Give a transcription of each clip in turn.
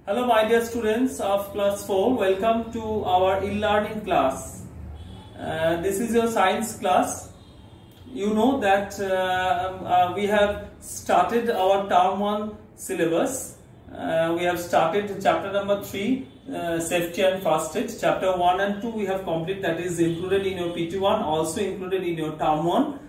Hello my dear students of class 4, welcome to our e-learning class. This is your science class. You know that we have started our term 1 syllabus. We have started chapter number 3, safety and first aid. Chapter 1 and 2 we have completed, that is included in your PT1, also included in your term 1.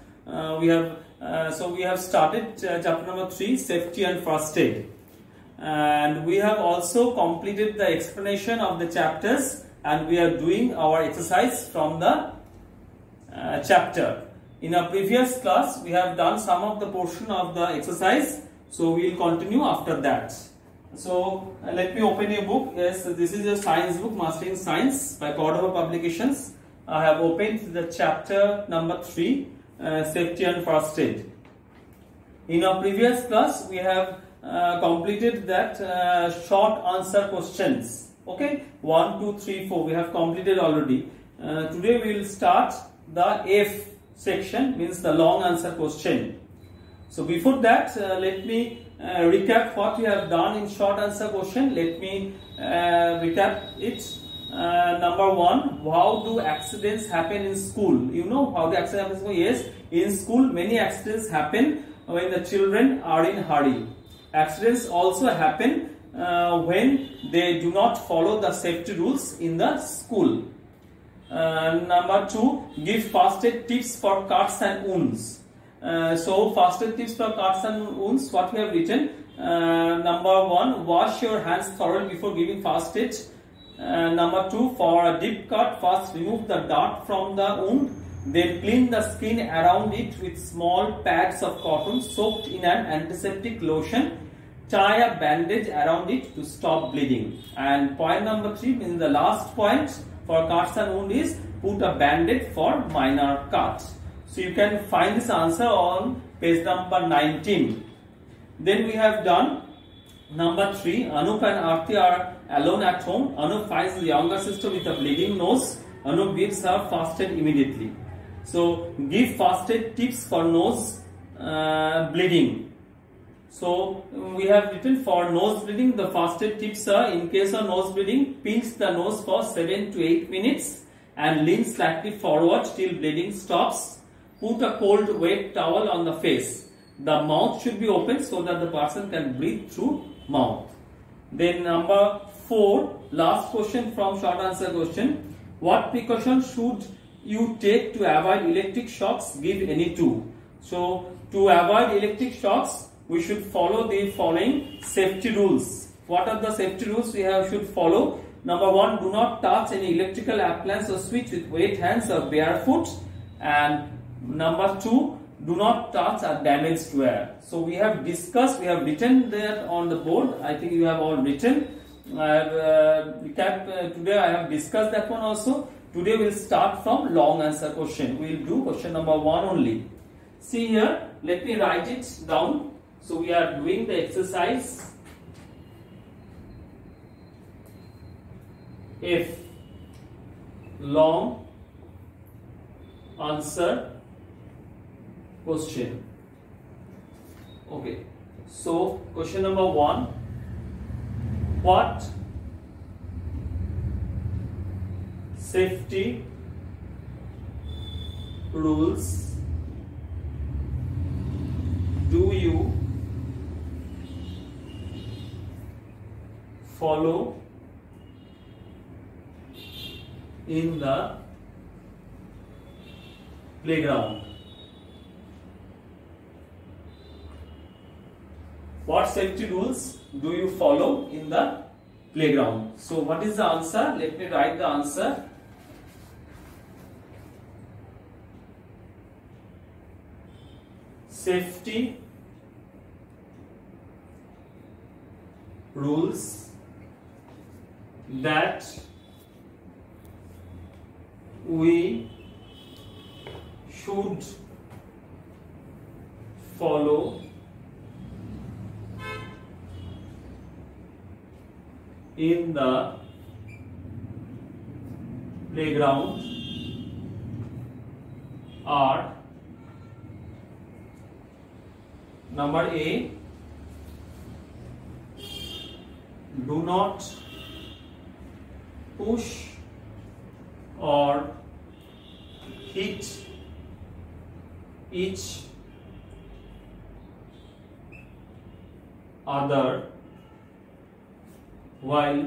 So we have started chapter number 3, safety and first aid. And we have also completed the explanation of the chapters, and we are doing our exercise from the chapter. In our previous class we have done some of the portion of the exercise, so we will continue after that. So let me open a book. Yes, this is a science book, Mastering Science by Cordova Publications. I have opened the chapter number 3, safety and first aid. In our previous class we have completed that short answer questions. Okay, 1, 2, 3, 4 we have completed already. Today we will start the F section, means the long answer question. So before that, let me recap what we have done in short answer question. Let me recap it. Number 1, how do accidents happen in school? You know how the accident happens in school? Yes, in school many accidents happen when the children are in hurry. Accidents also happen when they do not follow the safety rules in the school. Number 2, give first aid tips for cuts and wounds. So first aid tips for cuts and wounds, what we have written. Number 1, wash your hands thoroughly before giving first aid. Number 2, for a deep cut, first remove the dirt from the wound. Then clean the skin around it with small pads of cotton soaked in an antiseptic lotion. Tie a bandage around it to stop bleeding. And point number 3, means the last point for cuts and wound, is put a bandage for minor cuts. So you can find this answer on page number 19. Then we have done number 3. Anup and Aarti are alone at home. Anup finds the younger sister with a bleeding nose. Anup gives her first aid immediately. So give first aid tips for nose bleeding. So we have written for nose bleeding, the first aid tips are: in case of nose bleeding, pinch the nose for 7 to 8 minutes and lean slightly forward till bleeding stops. Put a cold wet towel on the face. The mouth should be open so that the person can breathe through mouth. Then number 4, last question from short answer question. What precautions should you take to avoid electric shocks? Give any two. So to avoid electric shocks, we should follow the following safety rules. What are the safety rules we should follow? Number 1, do not touch any electrical appliance or switch with wet hands or barefoot. And number 2, do not touch a damaged wire. So we have discussed, we have written that on the board. I think you have all written. Today I have discussed that one also. Today we will start from long answer question. We will do question number 1 only. See here, let me write it down. So we are doing the exercise F, long answer question. Okay, so question number 1, what safety rules do you follow in the playground? What safety rules do you follow in the playground? So what is the answer? Let me write the answer. Safety rules that we should follow in the playground are: number A, do not push or hit each other while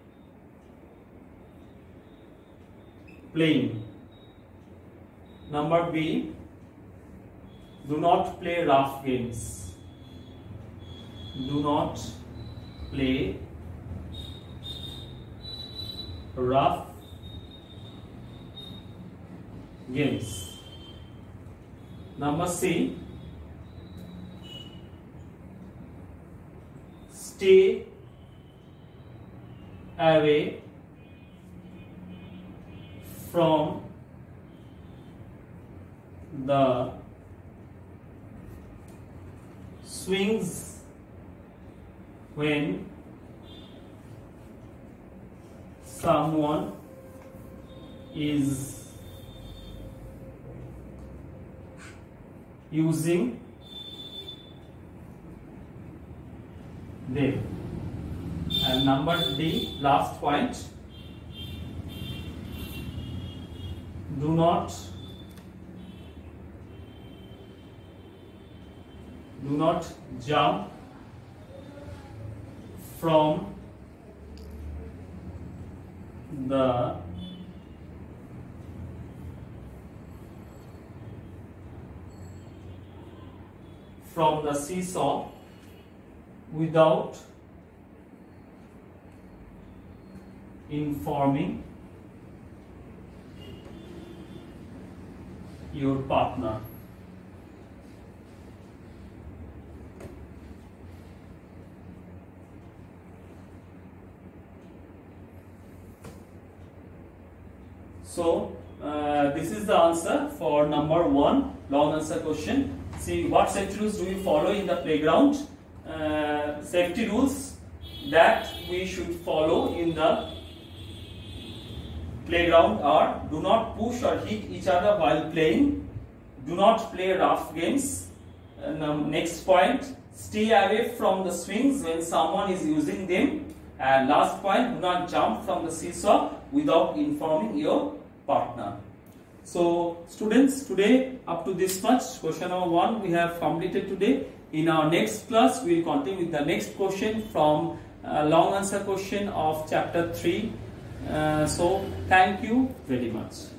playing. Number B, do not play rough games. Do not play rough games. Number C, stay away from the swings when someone is using them. And number D, last point, do not jump from the seesaw without informing your partner. So this is the answer for number 1 long answer question. See, what safety rules do we follow in the playground? Safety rules that we should follow in the playground are: do not push or hit each other while playing, do not play rough games, next point, stay away from the swings when someone is using them, and last point, do not jump from the seesaw without informing your partner. So students, today up to this much, question number 1 we have completed today. In our next class we will continue with the next question from long answer question of chapter 3. So thank you very much.